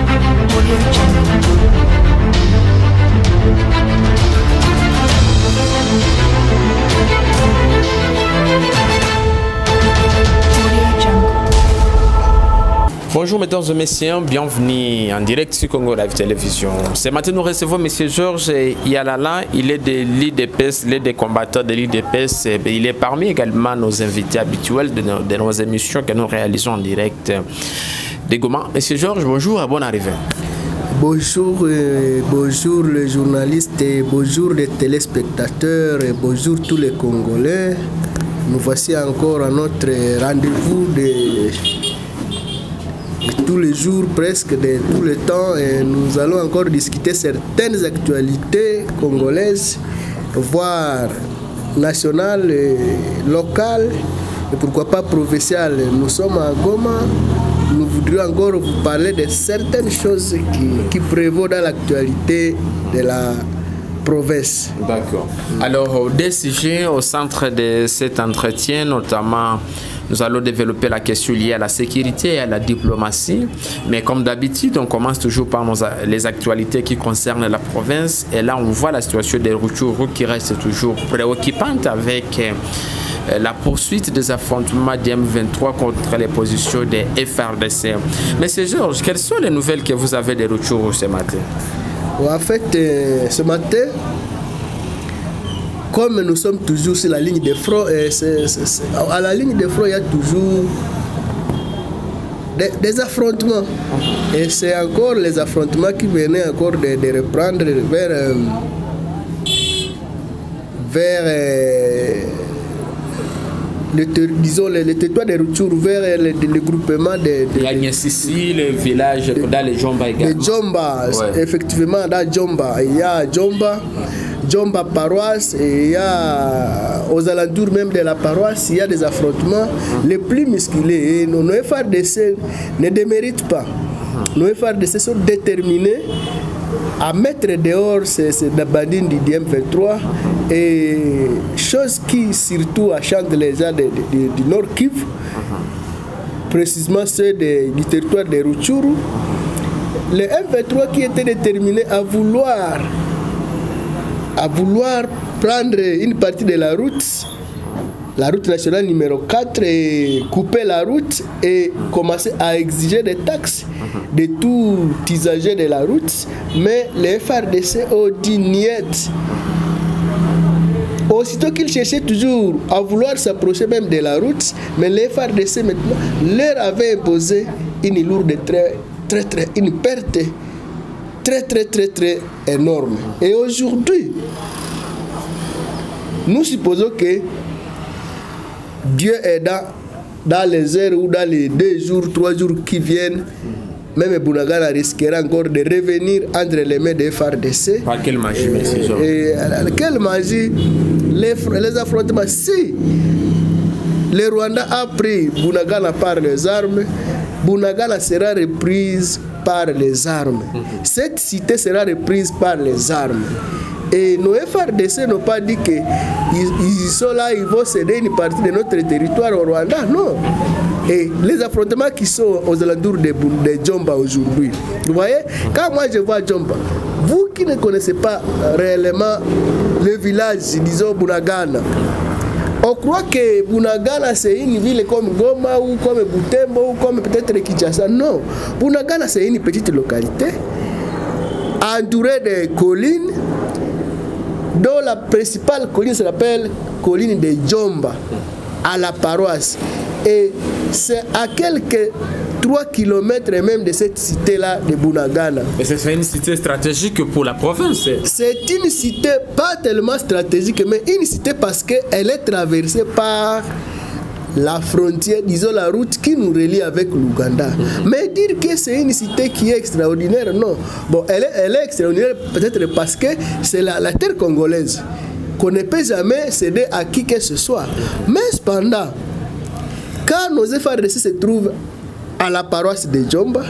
Bonjour mesdames et messieurs, bienvenue en direct sur Congo Live Télévision. Ce matin nous recevons M. Georges Yalala, il est de l'IDPS, il est des combattants de l'IDPS, il est parmi également nos invités habituels de nos émissions que nous réalisons en direct de Goma. M. Georges, bonjour et bonne arrivée. Bonjour, bonjour les journalistes, et bonjour les téléspectateurs, et bonjour tous les Congolais. Nous voici encore à notre rendez-vous de tous les jours, presque de tout le temps, et nous allons encore discuter certaines actualités congolaises, voire nationales, locales, et pourquoi pas provinciales. Nous sommes à Goma, nous voudrions encore vous parler de certaines choses qui prévaut dans l'actualité de la province. D'accord. Alors, des sujets au centre de cet entretien, notamment, nous allons développer la question liée à la sécurité et à la diplomatie. Mais comme d'habitude, on commence toujours par les actualités qui concernent la province. Et là, on voit la situation des Rutshuru qui reste toujours préoccupante avec la poursuite des affrontements du M23 contre les positions des FRDC. Monsieur Georges, quelles sont les nouvelles que vous avez des Rutshuru ce matin? En fait, ce matin, comme nous sommes toujours sur la ligne de front, à la ligne de front, il y a toujours des affrontements. Et c'est encore les affrontements qui venaient encore de reprendre vers disons les territoires de retour vers le groupement de Niassisi, le village dans les Djomba également. Les Djomba, ouais. Effectivement, dans Djomba, il y a Djomba paroisse, et il y a aux alentours même de la paroisse, il y a des affrontements les plus musclés. Et nos FARDC ne déméritent pas. Nos FARDC sont déterminés à mettre dehors ces bandits du M23, et chose qui surtout achante les gens du Nord Kivu, précisément ceux du territoire de Rutshuru. Le M23 qui était déterminé à vouloir prendre une partie de la route nationale numéro 4, et couper la route et commencer à exiger des taxes de tout usager de la route. Mais les FARDC ont dit niet. Aussitôt qu'ils cherchaient toujours à vouloir s'approcher même de la route, mais les FARDC maintenant leur avaient imposé une lourde une perte très énorme. Et aujourd'hui, nous supposons que Dieu est dans les heures ou dans les 2 jours, 3 jours qui viennent, même Bunagana risquera encore de revenir entre les mains des FARDC. Par quelle magie, monsieur Georges? Quelle magie? Les affrontements. Si le Rwanda a pris Bunagana par les armes, Bunagana sera reprise par les armes. Cette cité sera reprise par les armes. Et nos FARDC n'ont pas dit qu'ils sont là, ils vont céder une partie de notre territoire au Rwanda. Non. Et les affrontements qui sont aux alentours de Djomba aujourd'hui, vous voyez, quand moi je vois Djomba, vous qui ne connaissez pas réellement le village, disons Bunagana, on croit que Bunagana c'est une ville comme Goma ou comme Butembo ou comme peut-être Kinshasa. Non. Bunagana c'est une petite localité entourée de collines, dont la principale colline s'appelle colline de Djomba, à la paroisse. Et c'est à quelques 3 km même de cette cité-là de Bunagana. Et c'est une cité stratégique pour la province. C'est une cité pas tellement stratégique, mais une cité parce qu'elle est traversée par la frontière, disons la route qui nous relie avec l'Ouganda. Mais dire que c'est une cité qui est extraordinaire, non. Bon, elle est extraordinaire peut-être parce que c'est la terre congolaise, qu'on ne peut jamais céder à qui que ce soit. Mais cependant, quand nos FARDC se trouvent à la paroisse de Djomba,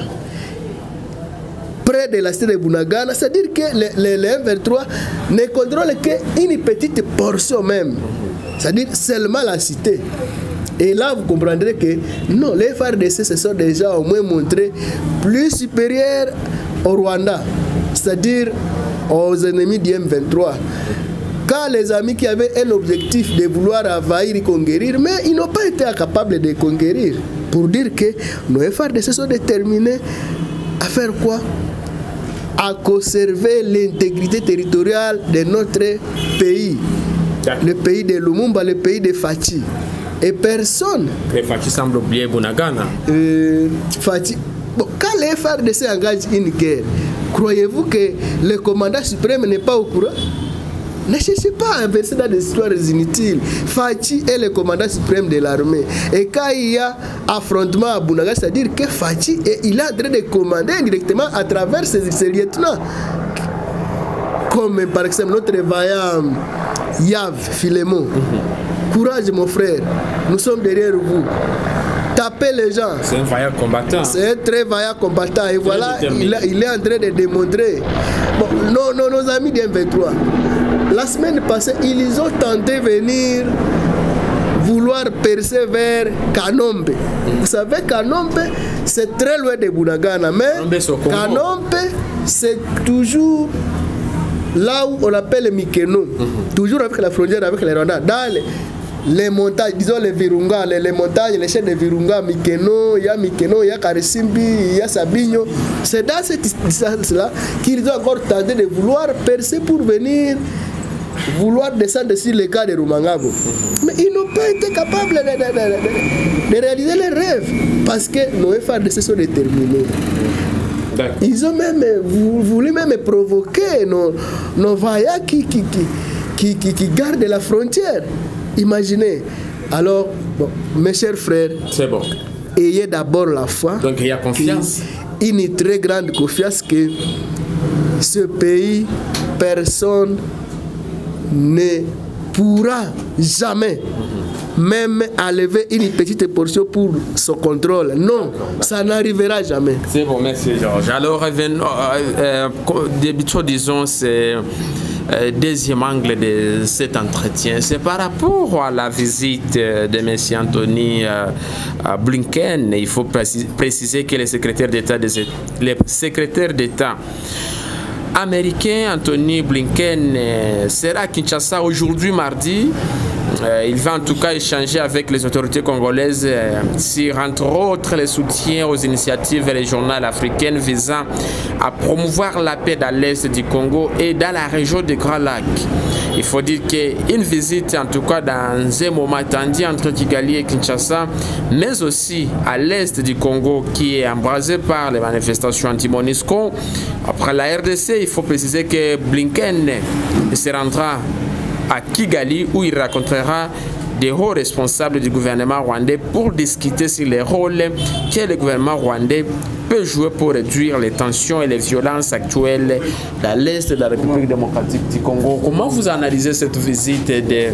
près de la cité de Bunagana, c'est-à-dire que le M23 ne contrôle qu'une petite portion même, c'est-à-dire seulement la cité. Et là, vous comprendrez que non, les FARDC se sont déjà au moins montrés plus supérieurs au Rwanda, c'est-à-dire aux ennemis du M23. Quand les amis qui avaient un objectif de vouloir envahir et conquérir, mais ils n'ont pas été capables de conquérir. Pour dire que nos FARDC sont déterminés à faire quoi? À conserver l'intégrité territoriale de notre pays. Le pays de Lumumba, le pays de Fachi. Et personne. Et Fachi semble oublier Bunagana. Fachi. Bon, quand les FARDC engagent une guerre, croyez-vous que le commandant suprême n'est pas au courant? Ne cherchez pas à inverser dans des histoires inutiles. Fachi est le commandant suprême de l'armée. Et quand il y a affrontement à Bunagana, c'est-à-dire que Fachi il est en train de commander directement à travers ses lieutenants. Comme par exemple notre vaillant Yav Philémon. Courage mon frère, nous sommes derrière vous. Tapez les gens. C'est un vaillant combattant. C'est un très vaillant combattant. Et voilà, il est en train de démontrer. Bon, nos amis du M23, la semaine passée, ils ont tenté de venir vouloir percer vers Kanombe. Vous savez, Kanombe, c'est très loin de Bunagana. Mais Kanombe, c'est toujours là où on appelle Mikeno. Toujours avec la frontière avec les Rwanda. Dans les montagnes, disons les Virunga, les montagnes, les chaînes de Virunga, Mikeno, il y a Karisimbi, il y a Sabinho. C'est dans cette distance-là qu'ils ont encore tenté de vouloir percer pour venir vouloir descendre sur les cas de Rumangabo. Mais ils n'ont pas été capables de réaliser leurs rêves parce que nos FARDC sont déterminés. Ils ont même voulu même provoquer nos vaillants qui gardent la frontière. Imaginez. Alors, bon, mes chers frères, c'est bon. Ayez d'abord la foi. Donc il y a confiance. Une très grande confiance que ce pays, personne ne pourra jamais même enlever une petite portion pour son contrôle. Non, ça n'arrivera jamais. C'est bon, merci Georges. Alors, débutons, disons, c'est deuxième angle de cet entretien. C'est par rapport à la visite de M. Anthony Blinken. Il faut préciser que le secrétaire d'État américain Anthony Blinken sera à Kinshasa aujourd'hui mardi. Il va en tout cas échanger avec les autorités congolaises sur, entre autres, le soutien aux initiatives régionales africaines visant à promouvoir la paix dans l'est du Congo et dans la région des Grands Lacs. Il faut dire qu'une visite, en tout cas dans un moment tendu entre Kigali et Kinshasa, mais aussi à l'est du Congo qui est embrasé par les manifestations anti-MONUSCO. Après la RDC, il faut préciser que Blinken se rendra à Kigali où il rencontrera des hauts responsables du gouvernement rwandais pour discuter sur les rôles que le gouvernement rwandais peut jouer pour réduire les tensions et les violences actuelles dans l'est de la République démocratique du Congo. Comment vous analysez cette visite du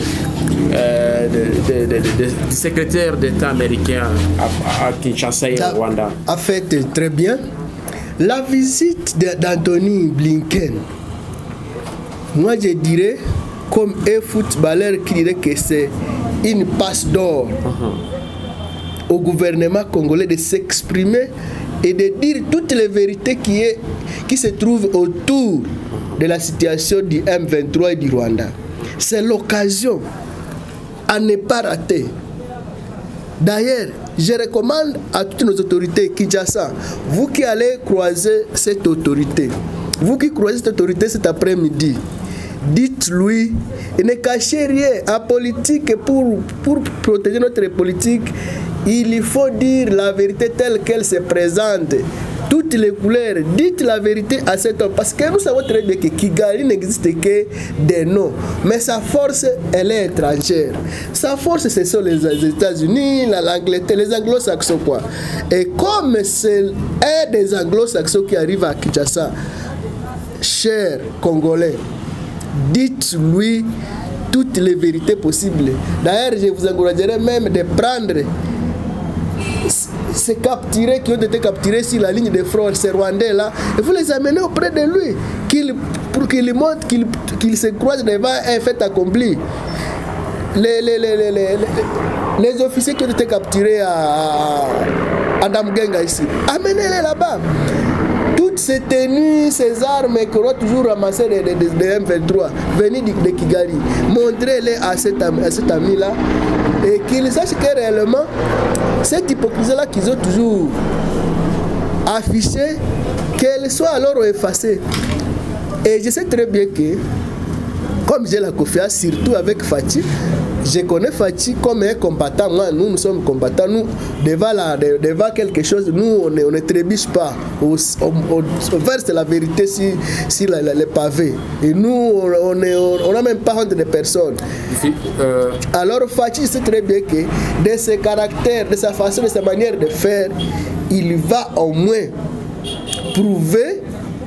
secrétaire d'État américain à Kinshasa et au Rwanda? En fait, très bien. La visite d'Anthony Blinken, moi je dirais, comme un footballeur qui dirait que c'est une passe d'or au gouvernement congolais de s'exprimer et de dire toutes les vérités qui se trouvent autour de la situation du M23 et du Rwanda. C'est l'occasion à ne pas rater. D'ailleurs, je recommande à toutes nos autorités, Kinshasa, vous qui allez croiser cette autorité, vous qui croisez cette autorité cet après-midi, dites-lui, ne cachez rien en politique. Pour protéger notre politique, il faut dire la vérité telle qu'elle se présente. Toutes les couleurs, dites la vérité à cet homme. Parce que nous savons très bien que Kigali n'existe que des noms. Mais sa force, elle est étrangère. Sa force, ce sont les États-Unis, l'Angleterre, les anglo-saxons, quoi. Et comme c'est un des anglo-saxons qui arrive à Kinshasa, chers Congolais, dites-lui toutes les vérités possibles. D'ailleurs, je vous encouragerais même de prendre ces capturés qui ont été capturés sur la ligne de front, ces Rwandais là, et vous les amenez auprès de lui, pour qu'il montre qu'il se croise devant un fait accompli. les officiers qui ont été capturés à Damgenga ici, amenez-les là-bas. Toutes ces tenues, ces armes qu'on a toujours ramassées de M23, venez de Kigali, montrez-les à cet ami-là et qu'ils sachent que réellement, cette hypocrisie-là qu'ils ont toujours affichée, qu'elle soit alors effacée. Et je sais très bien que, comme j'ai la confiance, surtout avec Fatih, je connais Fatih comme un combattant. Moi, nous sommes combattants. Nous, devant quelque chose, nous, on ne trébuche pas. On verse la vérité sur les pavés. Et nous, on n'a même pas honte de personne. Alors, Fatih sait très bien que de ses caractères, de sa façon, de sa manière de faire, il va au moins prouver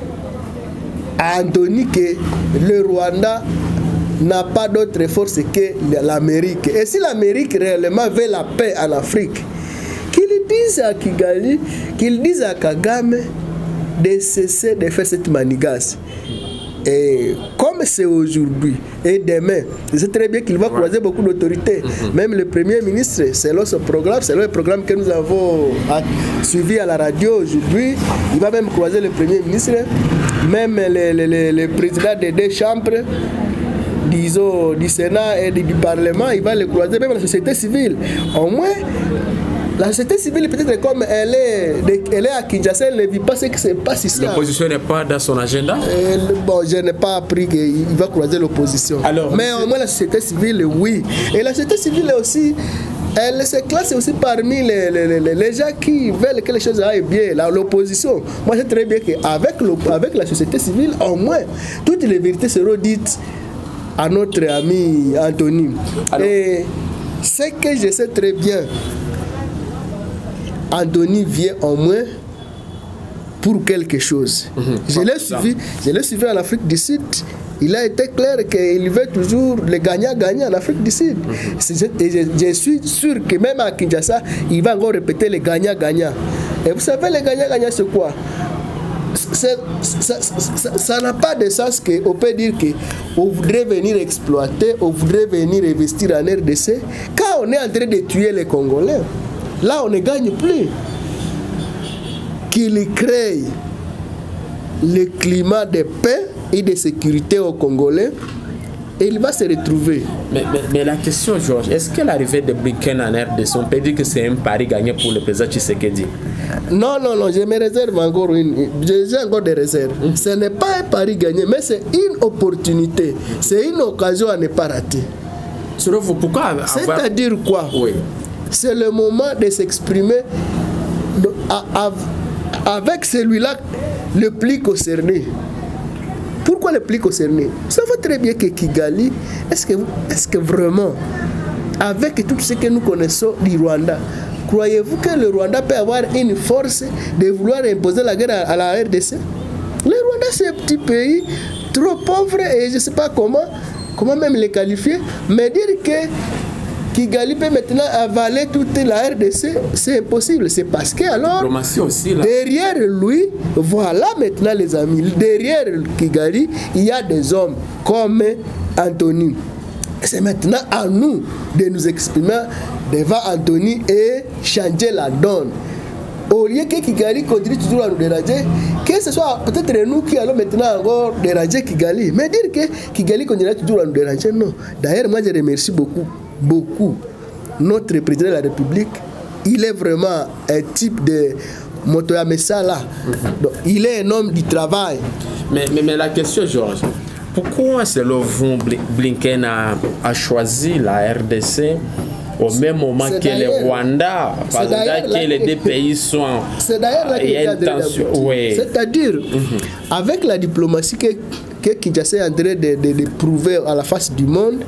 à Anthony que le Rwanda n'a pas d'autre force que l'Amérique. Et si l'Amérique réellement veut la paix en Afrique, qu'il dise à Kigali, qu'il dise à Kagame de cesser de faire cette manigance. Et comme c'est aujourd'hui et demain, je sais très bien qu'il va croiser beaucoup d'autorités. Même le Premier ministre, selon son programme, selon le programme que nous avons suivi à la radio aujourd'hui, il va même croiser le Premier ministre, même le président des deux chambres, disons, du Sénat et du Parlement, il va le croiser, même la société civile. Au moins, la société civile, peut-être comme elle est à Kinshasa, elle ne vit pas ce qui se passe ici. L'opposition n'est pas dans son agenda? Bon, je n'ai pas appris qu'il va croiser l'opposition. Mais au moins la société civile, oui. Et la société civile aussi, elle se classe aussi parmi les gens qui veulent que les choses aillent bien. L'opposition, moi je sais très bien qu'avec la société civile, au moins, toutes les vérités seront dites à notre ami Anthony. Et ce que je sais très bien, Anthony vient au moins pour quelque chose. Je l'ai suivi en Afrique du Sud. Il a été clair qu'il veut toujours le gagnant-gagnant en Afrique du Sud. Je suis sûr que même à Kinshasa, il va encore répéter le gagnant-gagnant. Et vous savez, le gagnant-gagnant, c'est quoi? Ça n'a pas de sens qu'on peut dire qu'on voudrait venir exploiter, on voudrait venir investir en RDC. Quand on est en train de tuer les Congolais, là on ne gagne plus. Qu'il crée le climat de paix et de sécurité aux Congolais, et il va se retrouver. Mais la question, Georges, est-ce que l'arrivée de Blinken en RDC, on peut dire que c'est un pari gagné pour le président Tshisekedi? Non, je me réserve encore j'ai encore des réserves. Ce n'est pas un pari gagné, mais c'est une opportunité. C'est une occasion à ne pas rater. Selon vous, pourquoi C'est-à-dire quoi? Oui. C'est le moment de s'exprimer avec celui-là le plus concerné. Pourquoi le plus concerné? Vous savez très bien que Kigali, est-ce que vraiment, avec tout ce que nous connaissons du Rwanda, croyez-vous que le Rwanda peut avoir une force de vouloir imposer la guerre à la RDC? Le Rwanda, c'est un petit pays trop pauvre et je ne sais pas comment même le qualifier, mais dire que Kigali peut maintenant avaler toute la RDC, c'est impossible. C'est parce que alors, aussi, là. Derrière lui, voilà maintenant les amis, derrière Kigali, il y a des hommes comme Anthony. C'est maintenant à nous de nous exprimer devant Anthony et changer la donne. Au lieu que Kigali continue toujours à nous déranger, que ce soit peut-être nous qui allons maintenant encore déranger Kigali, mais dire que Kigali continue toujours à nous déranger, non. D'ailleurs, moi je remercie beaucoup notre président de la République. Il est vraiment un type de Motoya Messala. Donc, il est un homme du travail. Mais la question, Georges, pourquoi selon vous Blinken a choisi la RDC au même moment que le Rwanda, parce que les deux pays sont... C'est d'ailleurs là qu'il y a tension. Oui. C'est-à-dire, avec la diplomatie que Kinshasa est en train de prouver à la face du monde,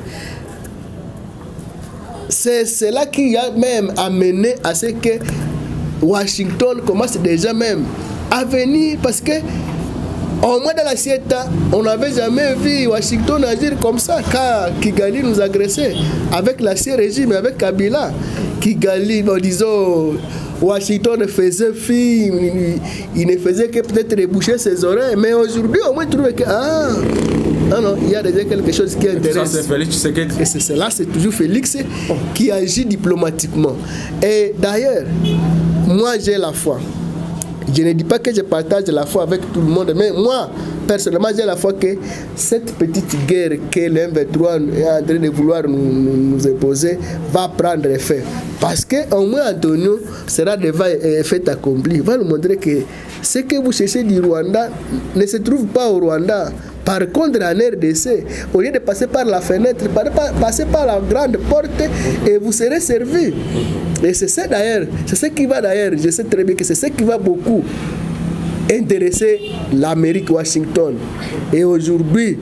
c'est cela qui a même amené à ce que Washington commence déjà même à venir, parce que au moins dans la Sieta, on n'avait jamais vu Washington agir comme ça quand Kigali nous agressait avec l'ancien régime, avec Kabila. Kigali, disons, Washington faisait fi, il ne faisait que peut-être boucher ses oreilles, mais aujourd'hui au moins trouver que Non, non, il y a déjà quelque chose qui intéresse. Ça, c'est Félix Tshisekedi. Et c'est là, c'est toujours Félix qui agit diplomatiquement. Et d'ailleurs, moi j'ai la foi. Je ne dis pas que je partage la foi avec tout le monde, mais moi, personnellement, j'ai la foi que cette petite guerre que l'M23 est en train de vouloir nous imposer va prendre effet. Parce qu'au moins Antonio sera devant fait accompli. Il va nous montrer que ce que vous cherchez du Rwanda ne se trouve pas au Rwanda. Par contre, en RDC, au lieu de passer par la fenêtre, passez par la grande porte et vous serez servi. Et c'est ça d'ailleurs, c'est ce qui va d'ailleurs, je sais très bien que c'est ce qui va beaucoup intéresser l'Amérique, Washington. Et aujourd'hui,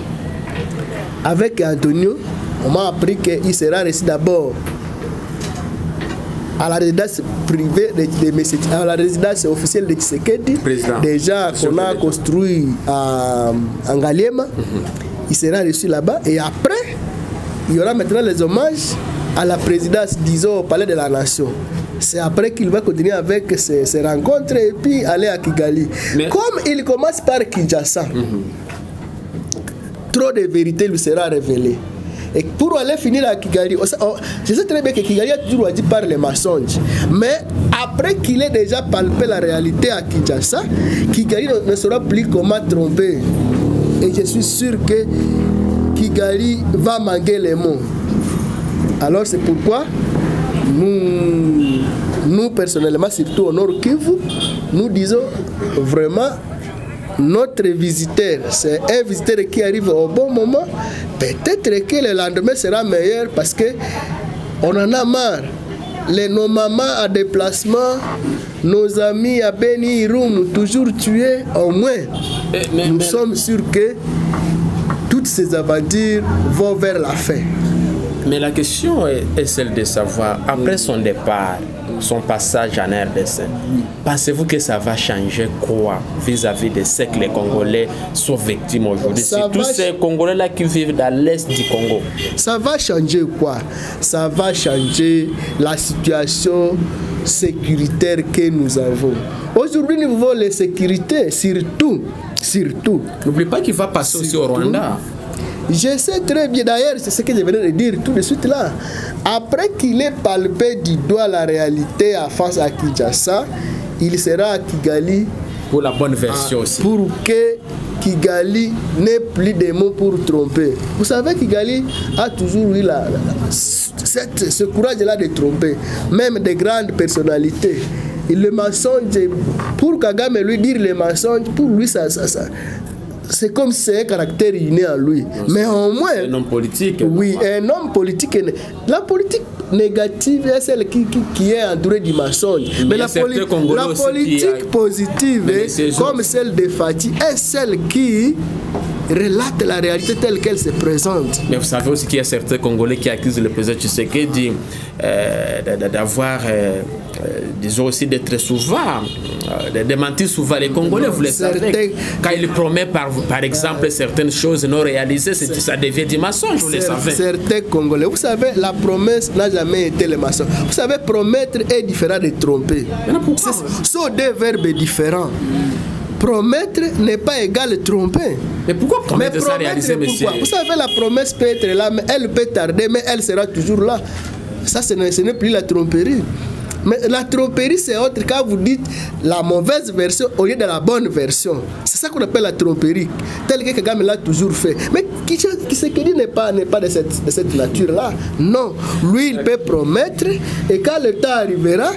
avec Antonio, on m'a appris qu'il sera reçu d'abord à la résidence privée à la résidence officielle de Tshisekedi, déjà qu'on a construit en Ngaliema. Il sera reçu là-bas et après, il y aura maintenant les hommages à la présidence, disons, au Palais de la Nation. C'est après qu'il va continuer avec ces rencontres et puis aller à Kigali. Mais comme il commence par Kinshasa, trop de vérité lui sera révélée. Et pour aller finir à Kigali, je sais très bien que Kigali a toujours dit par les mensonges. Mais après qu'il ait déjà palpé la réalité à Kinshasa, Kigali ne saura plus comment tromper. Et je suis sûr que Kigali va manquer les mots. Alors c'est pourquoi nous personnellement, surtout au Nord Kivu, nous disons vraiment notre visiteur, c'est un visiteur qui arrive au bon moment. Peut-être que le lendemain sera meilleur parce que on en a marre. Nos mamans à déplacement, nos amis à Beni Irum, toujours tués, au moins. Nous sommes sûrs que toutes ces aventures vont vers la fin. Mais la question est celle de savoir, après son départ, son passage en RDC, pensez-vous que ça va changer quoi vis-à-vis de ce que les Congolais sont victimes aujourd'hui? C'est tous ces Congolais-là qui vivent dans l'est du Congo. Ça va changer quoi? Ça va changer la situation sécuritaire que nous avons. Aujourd'hui, nous voulons la sécurité, surtout. N'oublie pas qu'il va passer aussi au Rwanda. Je sais très bien, d'ailleurs, c'est ce que je venais de dire tout de suite là. Après qu'il ait palpé du doigt la réalité à face à Kinshasa, il sera à Kigali. Pour la bonne version aussi. Pour que Kigali n'ait plus de mots pour tromper. Vous savez, Kigali a toujours eu ce courage-là de tromper, même des grandes personnalités. Et le mensonge, pour Kagame lui dire les mensonges, pour lui, ça c'est comme si c'est un caractère inné en lui. Mais au moins... Un homme politique. Oui, un homme politique. La politique négative est celle qui est entourée du mensonge. Mais la politique positive, comme celle de Fati, est celle qui relate la réalité telle qu'elle se présente. Mais vous savez aussi qu'il y a certains Congolais qui accusent le président Tshisekedi d'avoir, disons aussi d'être souvent, de mentir souvent. Les Congolais, vous le savez, quand il promet par exemple certaines choses non réalisées, ça devient du mensonge, vous le savez. Certains Congolais, vous savez, la promesse n'a jamais été le mensonge. Vous savez, promettre est différent de tromper. Ce sont deux verbes différents. Promettre n'est pas égal à tromper. Mais pourquoi promettre ça réaliser, monsieur? Vous savez, la promesse peut être là, mais elle peut tarder, mais elle sera toujours là. Ça, ce n'est plus la tromperie. Mais la tromperie, c'est autre quand vous dites la mauvaise version au lieu de la bonne version. C'est ça qu'on appelle la tromperie, tel que Kagame l'a toujours fait. Mais Tshisekedi n'est pas de cette nature-là. Non, lui, il peut promettre et quand le temps arrivera,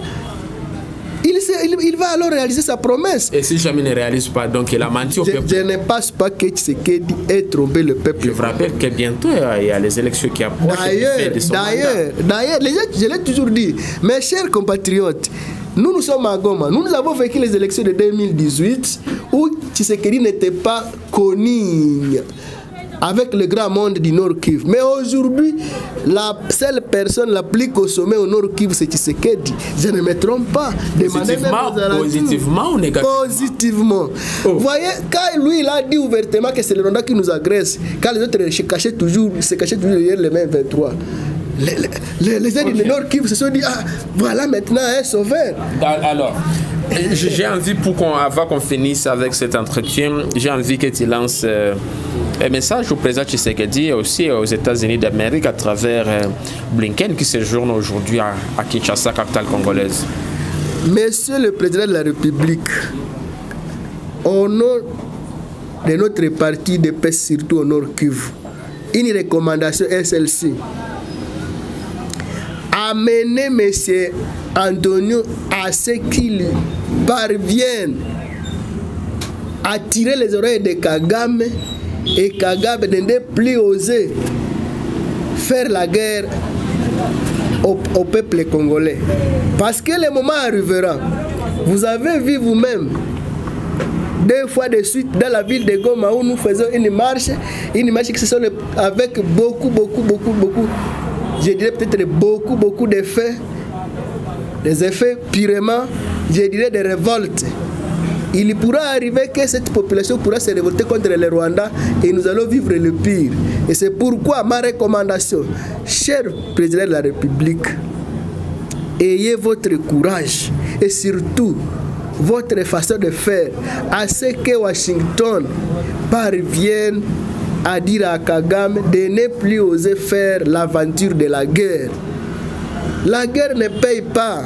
il va alors réaliser sa promesse. Et si jamais il ne réalise pas, donc il a menti au peuple. Je ne pense pas que Tshisekedi ait trompé le peuple. Je vous rappelle que bientôt il y a les élections qui approchent. D'ailleurs, je l'ai toujours dit, mes chers compatriotes, nous sommes à Goma. Nous avons vécu les élections de 2018 où Tshisekedi n'était pas connu avec le grand monde du Nord Kivu. Mais aujourd'hui, la seule personne la plus consommée au Nord Kivu, c'est Tshisekedi. Je ne me trompe pas. Positivement ou négativement? Positivement. Oh. Vous voyez, quand lui, il a dit ouvertement que c'est le Rwanda qui nous agresse, quand les autres se cachaient toujours derrière les mêmes 23. Les gens du Nord Kivu se sont dit, ah, voilà maintenant un sauveur. Alors, J'ai envie, avant qu'on finisse avec cet entretien, j'ai envie que tu lances un message au président Tshisekedi et aussi aux États-Unis d'Amérique à travers Blinken qui séjourne aujourd'hui à Kinshasa, capitale congolaise. Monsieur le Président de la République, au nom de notre parti de paix, surtout au Nord Kivu, une recommandation est celle-ci. Amenez M. Antonio à ce qu'il parvienne à tirer les oreilles de Kagame et Kagame ne plus oser faire la guerre au peuple congolais. Parce que le moment arrivera. Vous avez vu vous-même 2 fois de suite dans la ville de Goma où nous faisons une marche qui se sonne avec beaucoup, je dirais peut-être beaucoup d'effets, des effets purement, je dirais des révoltes. Il pourra arriver que cette population pourra se révolter contre le Rwanda et nous allons vivre le pire. Et c'est pourquoi ma recommandation, cher Président de la République, ayez votre courage et surtout votre façon de faire à ce que Washington parvienne à dire à Kagame de ne plus oser faire l'aventure de la guerre. La guerre ne paye pas.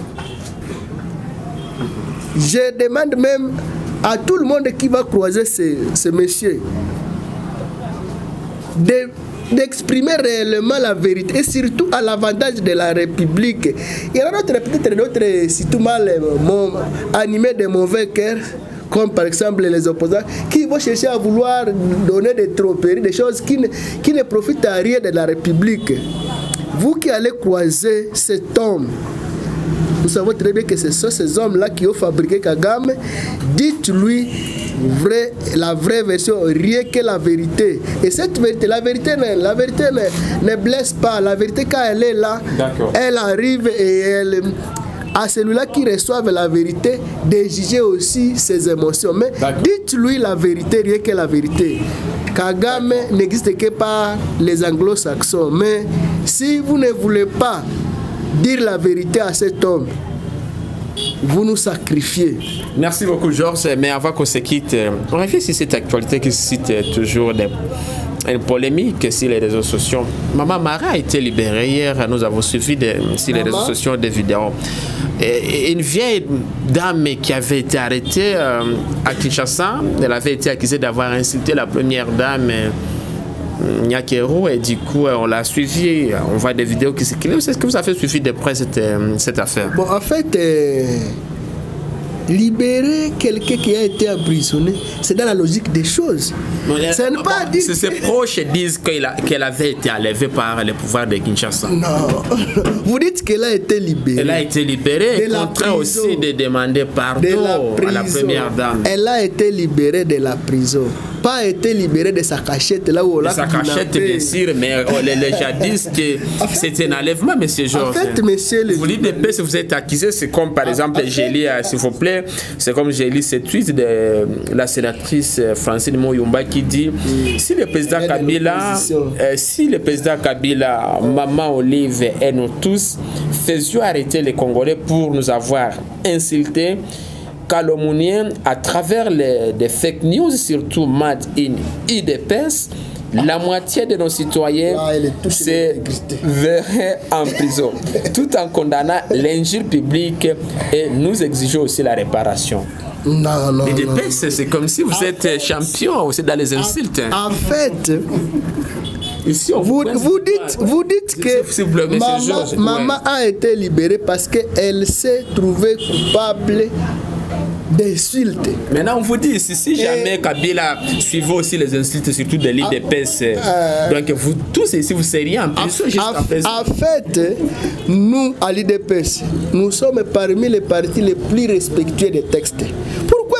Je demande même à tout le monde qui va croiser ce monsieur d'exprimer réellement la vérité et surtout à l'avantage de la République. Il y en a peut-être d'autres, si tout mal animés de mauvais cœur, comme par exemple les opposants, qui vont chercher à vouloir donner des tromperies, des choses qui ne profitent à rien de la République. Vous qui allez croiser cet homme, nous savons très bien que ce sont ces hommes-là qui ont fabriqué Kagame. Dites-lui la vraie version, rien que la vérité. Et cette vérité, la vérité ne blesse pas. La vérité, quand elle est là, elle arrive et elle... à celui-là qui reçoit la vérité, de juger aussi ses émotions. Mais dites-lui la vérité, rien que la vérité. Kagame n'existe que par les anglo-saxons. Mais si vous ne voulez pas dire la vérité à cet homme, vous nous sacrifiez. Merci beaucoup, Georges. Mais avant qu'on se quitte, on revient sur cette actualité qui suscite toujours une polémique sur les réseaux sociaux. Maman Mara a été libérée hier. Nous avons suivi sur les réseaux sociaux des vidéos. Et une vieille dame qui avait été arrêtée à Kinshasa, elle avait été accusée d'avoir insulté la première dame Nyakero, et du coup on l'a suivi. On voit des vidéos qui circulent. Est-ce que vous avez suivi de près cette affaire? Bon, en fait, libérer quelqu'un qui a été emprisonné, c'est dans la logique des choses. Ses proches disent qu'elle avait été enlevée par les pouvoirs de Kinshasa. Non, vous dites qu'elle a été libérée. Elle a été libérée, contraint aussi de demander pardon à la première dame. Elle a été libérée de la prison, pas été libérée de sa cachette là où on l'a kidnappée. Sa cachette, bien sûr, mais les gens disent que c'est un enlèvement, monsieur Georges. En fait, monsieur le... Vous dites de paix, si vous êtes accusé, c'est comme par exemple, j'ai lu, s'il vous plaît, c'est comme j'ai lu ce tweet de la sénatrice Francine Moyumba qui dit si le président Kabila, Maman Olive et nous tous faisions arrêter les Congolais pour nous avoir insultés, calomniés à travers des fake news, surtout Made in IDPS, la moitié de nos citoyens se verraient en prison, tout en condamnant l'injure publique, et nous exigeons aussi la réparation. Non. L'IDPS, c'est comme si vous êtes champion aussi dans les insultes. En fait, ici, vous dites que maman a été libérée parce qu'elle s'est trouvée coupable d'insultes. Maintenant, on vous dit, si jamais Kabila suivait aussi les insultes, surtout de l'IDPS, donc vous tous ici, vous seriez en prison jusqu'à présent. En fait, nous, à l'IDPS, nous sommes parmi les partis les plus respectueux des textes. Pourquoi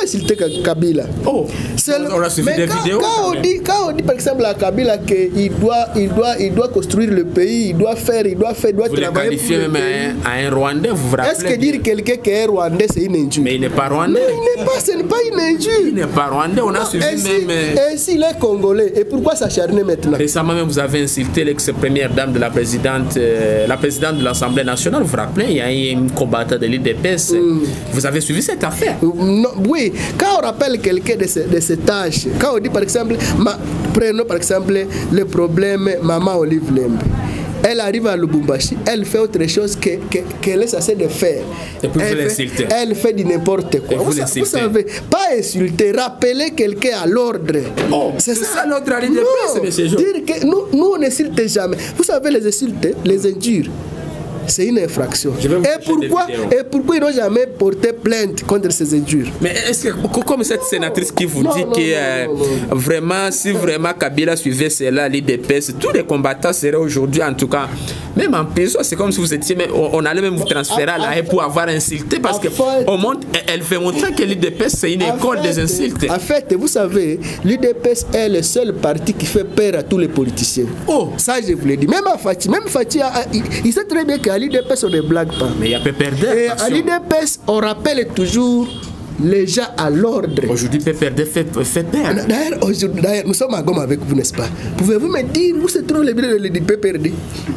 insulté Kabila. Oh, on a suivi des vidéos. Quand on dit par exemple à Kabila qu'il doit construire le pays, il doit travailler. Vous le qualifiez même à un Rwandais, vous vous rappelez? Est-ce que dire quelqu'un qui est Rwandais, c'est une injure? Mais il n'est pas Rwandais. Mais ce n'est pas une injure. Il n'est pas Rwandais, on a suivi même. Et s'il est Congolais, et pourquoi s'acharner maintenant? Récemment même, vous avez insulté l'ex-première dame de la présidente de l'Assemblée nationale. Vous vous rappelez, il y a un combattant de l'IDPS. Vous avez suivi cette affaire? Non, oui, quand on rappelle quelqu'un de ses tâches, quand on dit par exemple, prenons par exemple le problème Maman Olive Lembe. Elle arrive à Lubumbashi, elle fait autre chose qu'elle est censée de faire. Et puis vous l'insultez. Elle fait du n'importe quoi. Vous savez, pas insulter, rappeler quelqu'un à l'ordre. Oh, c'est ça l'ordre à l'IDPS, monsieur Jo. Dire que nous on n'insulte jamais. Vous savez, les insultes, les injures, c'est une infraction. Et pourquoi ils n'ont jamais porté plainte contre ces injures? Mais est-ce que, comme cette sénatrice qui vous dit que vraiment, si vraiment Kabila suivait cela, l'IDPS, tous les combattants seraient aujourd'hui, en tout cas, même en prison, c'est comme si vous étiez, on allait même vous transférer à la haie pour avoir insulté, parce que elle fait montrer que l'IDPS, c'est une école des insultes. En fait, vous savez, l'IDPS est le seul parti qui fait peur à tous les politiciens. Oh, ça, je vous l'ai dit. Même Fati, il sait très bien qu'à l'IDPS, on ne blague pas. Mais il y a PPRD. Et à l'IDPS, on rappelle toujours les gens à l'ordre. Aujourd'hui, PPRD fait peur. D'ailleurs, nous sommes à Goma avec vous, n'est-ce pas? Pouvez-vous me dire où se trouve les bureaux de PPRD?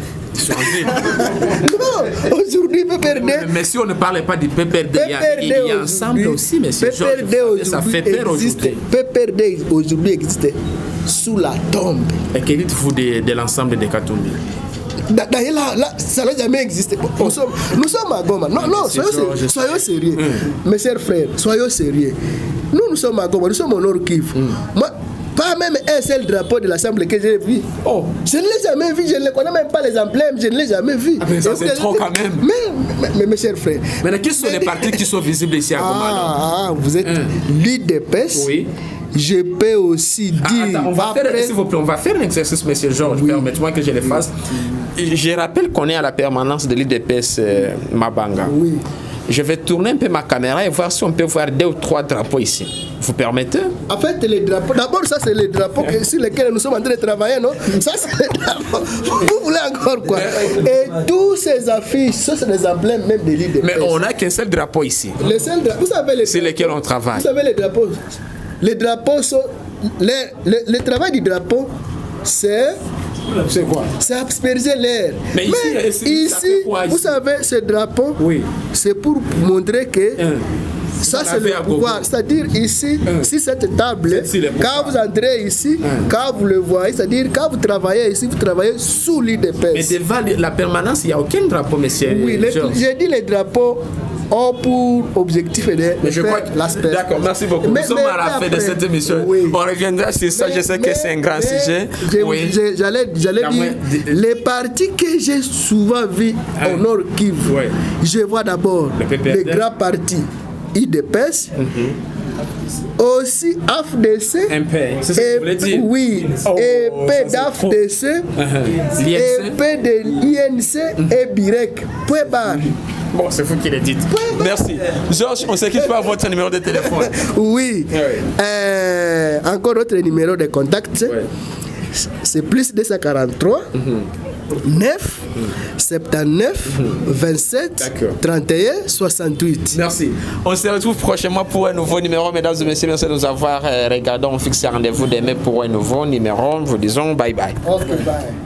Non, aujourd'hui PPRD. Mais si on ne parlait pas du PPRD, il y a ensemble aussi, mais c'est ça fait peur aujourd'hui. PPRD aujourd'hui existe sous la tombe. Et que dites-vous de l'ensemble des Katumbi? D'ailleurs, là, ça n'a jamais existé. Nous sommes à Goma. Non, soyons sérieux. Mes chers frères, soyons sérieux. Nous sommes à Goma, nous sommes au Nord Kivu. Moi, pas même un seul drapeau de l'Assemblée que j'ai vu. Oh. Je ne l'ai jamais vu, je ne connais même pas les emblèmes, je ne l'ai jamais vu. Ah, mais ça c'est trop quand même. Mais mes chers frères. Mais qui sont les partis qui sont visibles ici à Goma? Vous êtes l'IDPS. Oui. Je peux aussi dire. S'il vous plaît, on va faire un exercice, monsieur Georges. Permettez-moi que je le fasse. Je rappelle qu'on est à la permanence de l'IDPS Mabanga. Oui. Je vais tourner un peu ma caméra et voir si on peut voir 2 ou 3 drapeaux ici. Vous permettez? En fait, les drapeaux, d'abord, ça c'est les drapeaux sur lesquels nous sommes en train de travailler, non? Ça c'est les drapeaux. Vous voulez encore quoi? Et tous ces affiches, ça c'est des emblèmes même de l'IDPS. Mais on n'a qu'un seul drapeau ici. Les seuls drapeaux, vous savez les sur lesquels on travaille. Vous savez les drapeaux? Les drapeaux sont. Le travail du drapeau, c'est. C'est quoi? C'est asperger l'air. Mais ici vous savez, ce drapeau, c'est pour montrer que ça c'est le pouvoir. C'est-à-dire ici, si cette table, quand vous entrez ici, quand vous le voyez, c'est-à-dire quand vous travaillez ici, vous travaillez sous l'IDPS. Mais devant la permanence, il n'y a aucun drapeau, monsieur. Oui, j'ai dit les drapeaux ont pour objectif de faire l'aspect. D'accord, merci beaucoup. Nous sommes à la fin de cette émission. On reviendra sur ça. Je sais que c'est un grand sujet. J'allais dire, les partis que j'ai souvent vus au Nord Kivu, je vois d'abord les grands partis IDPS, aussi AFDC, c'est ce que vous voulez dire? Oui, EP d'AFDC, EP de l'INC et BIREC. Point barre. Bon, c'est vous qui le dites. Merci. Georges, on s'équipe par votre numéro de téléphone. Oui. Encore notre numéro de contact. C'est plus 243 9 79 27 31 68. Merci. On se retrouve prochainement pour un nouveau numéro. Mesdames et messieurs, merci de nous avoir regardé. On fixe rendez-vous demain pour un nouveau numéro. Nous vous disons bye bye. Okay, bye.